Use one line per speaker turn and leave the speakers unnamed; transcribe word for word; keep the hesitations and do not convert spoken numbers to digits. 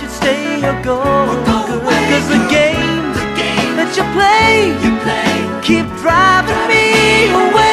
stay or go,
or go away.
Cause the games
the game
that you play,
you play
keep driving me away.